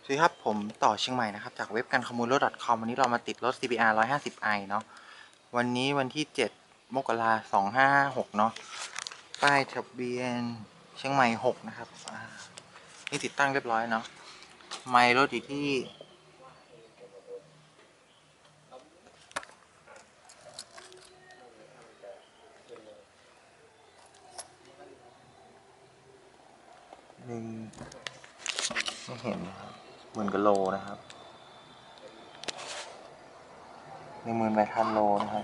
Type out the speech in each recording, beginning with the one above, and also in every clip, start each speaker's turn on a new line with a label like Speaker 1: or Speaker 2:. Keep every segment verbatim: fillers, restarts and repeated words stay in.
Speaker 1: สวัสดีครับผมต่อเชียงใหม่นะครับจากเว็บการขโมยรถ .com วันนี้เรามาติดรถ ซี บี อาร์ หนึ่งร้อยห้าสิบ ไอ เนาะวันนี้วันที่เจ็ดมกราคมสองพันห้าร้อยห้าสิบหกเนาะป้ายทะเบียนเชียงใหม่หกนะครับนี่ติดตั้งเรียบร้อยเนาะไมล์รถอยู่ที่หนึ่งไม่เห็นนะครับหมื่นกว่าโลนะครับหนึ่งหมื่นแปดพันโลนะครับ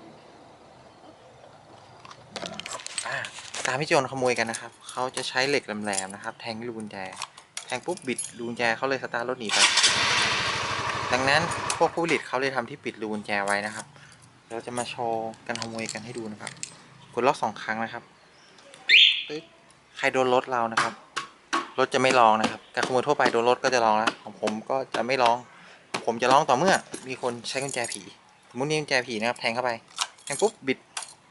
Speaker 1: ตามที่โจรขโมยกันนะครับเขาจะใช้เหล็กแหลมๆนะครับแทงลูกกุญแจแทงปุ๊บบิดลูกกุญแจเขาเลยสตาร์ทรถหนีไปดังนั้นพวกผู้ผลิตเขาเลยทำที่ปิดลูกกุญแจไว้นะครับเราจะมาโชว์การขโมยกันให้ดูนะครับกดล็อกสองครั้งนะครับตึ๊ดใครโดนรถเรานะครับรถจะไม่ร้องนะครับการขโมยทั่วไปโดนรถก็จะร้องแล้วของผมก็จะไม่ร้องผมจะร้องต่อเมื่อมีคนใช้กุญแจผีสมมตินี่กุญแจผีนะครับแทงเข้าไปแทงปุ๊บบิด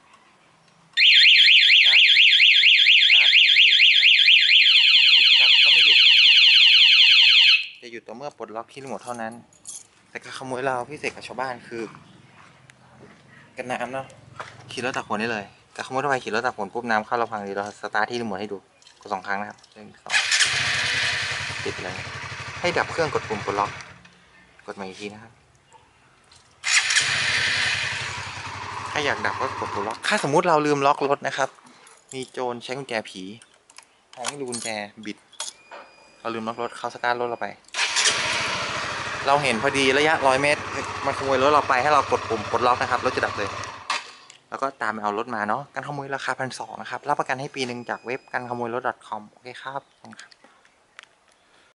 Speaker 1: จะหยุดต่อเมื่อปลดล็อกที่รีโมทเท่านั้นแต่การขโมยเราพิเศษกับชาวบ้านคือกันน้ำเนาะขี่รถตักฝนได้เลยการขโมยทั่วไปขี่รถตักฝนปุ๊บน้ำเข้าเราพังดีเราสตาร์ทที่รีโมทให้ดูกดสองครั้งนะครับหนึ่งสองติดเลยให้ดับเครื่องกดปุ่มปลดล็อกกดมาอีกทีนะครับถ้าอยากดับก็กดปลดล็อกถ้าสมมุติเราลืมล็อกรถนะครับมีโจรใช้กุญแจผีแทงให้ดูกุญแจบิดเราลืมล็อกรถเขาสตาร์ทรถเราไปเราเห็นพอดีระยะร้อยเมตรมันขโมยรถเราไปให้เรากดปุ่มปลดล็อกนะครับรถจะดับเลยแล้วก็ตามไปเอารถมาเนาะการขโมยราคาพันสองนะครับรับประกันให้ปีหนึ่งจากเว็บการขโมยรถ .com โอเคครับ